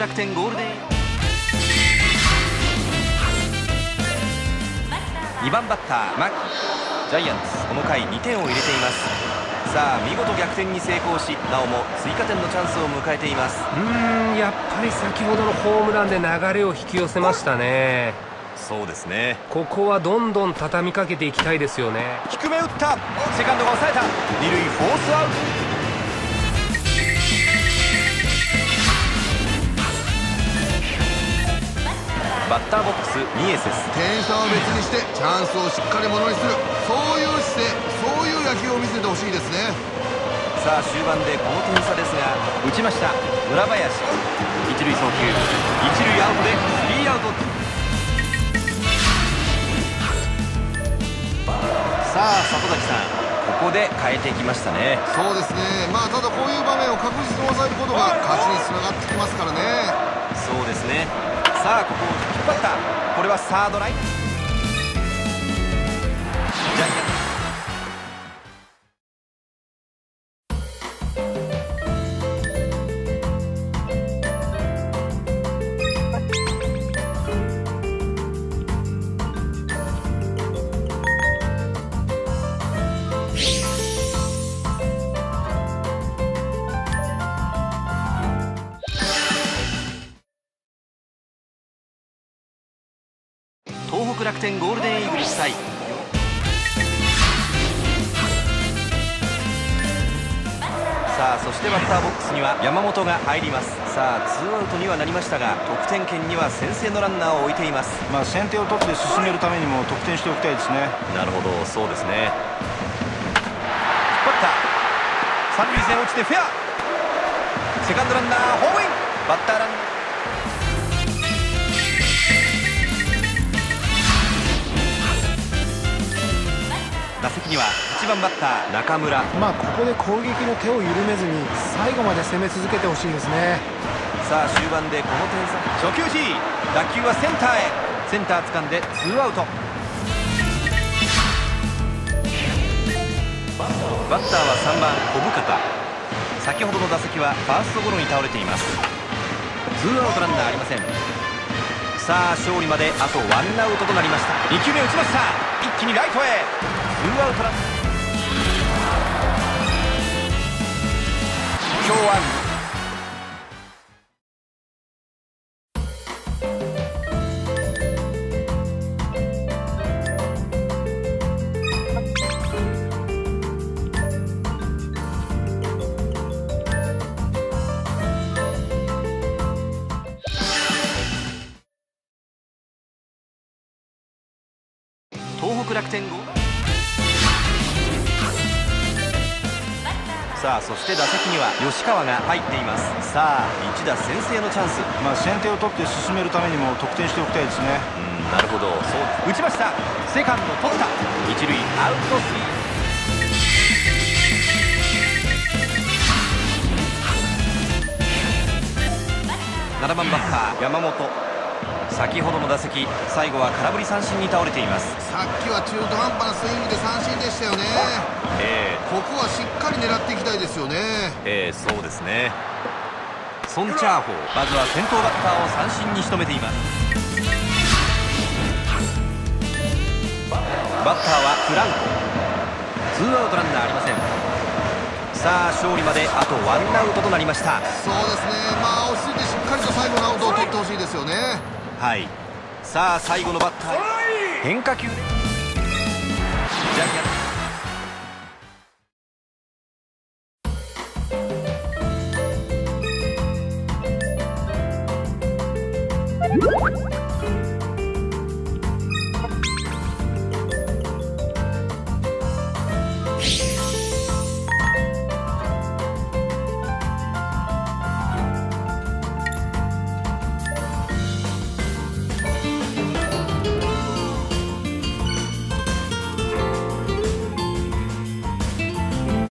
楽天ゴールデン2番バッター牧。ジャイアンツこの回2点を入れています。さあ見事逆転に成功し、なおも追加点のチャンスを迎えています。 やっぱり先ほどのホームランで流れを引き寄せましたね。 そうですね。 ここはどんどん畳みかけていきたいですよね。 低め打った。セカンドが抑えた。二塁フォースアウト。バッターボックスミエセス。 点差は別にしてチャンスをしっかりものにする、そういう姿勢、そういう野球を見せてほしいですね。 さあ終盤でこの点差ですが、打ちました村林。一塁送球、一塁アウトでスリーアウト。さあ里崎さん、ここで変えてきましたね。 そうですね。ただこういう場面を確実に抑えることが勝ちにつながってきますからね。 そうですね。さあここを引っ張った。これはサードライン。ジャイアンツ東北楽天ゴールデンイーグルス対さあそしてバッターボックスには山本が入ります。さあツーアウトにはなりましたが、得点圏には先制のランナーを置いています。 先手を取って進めるためにも得点しておきたいですね。 なるほど、そうですね。引っ張った。三塁線落ちてフェア。セカンドランナーホームイン。バッターランナー打席には1番バッター中村。 ここで攻撃の手を緩めずに最後まで攻め続けてほしいですね。 さあ終盤でこの点差。初球 G、 打球はセンターへ。センター掴んでツーアウト。バッターは3番小深田。先ほどの打席はファーストゴロに倒れています。ツーアウトランナーありません。さあ勝利まであとワンアウトとなりました。2球目打ちました。一気にライトへ。ツーアウトランナー。今日は東北楽天5。さあそして打席には吉川が入っています。さあ一打先制のチャンス。 先手を取って進めるためにも得点しておきたいですね。 なるほど、そう打ちました。セカンド取った。一塁アウトスリー。7番バッター山本。先ほどの打席、最後は空振り三振に倒れています。 さっきは中途半端なスイングで三振でしたよね。ここはしっかり狙っていきたいですよね。 そうですね。ソン・チャーホー、まずは先頭バッターを三振に仕留めています。バッターはフランコ。ツーアウトランナーありません。さあ勝利まであとワンアウトとなりました。 そうですね。落ち着いてしっかりと最後のアウトを取ってほしいですよね。 はい。さあ最後のバッター変化球でジャイアンツ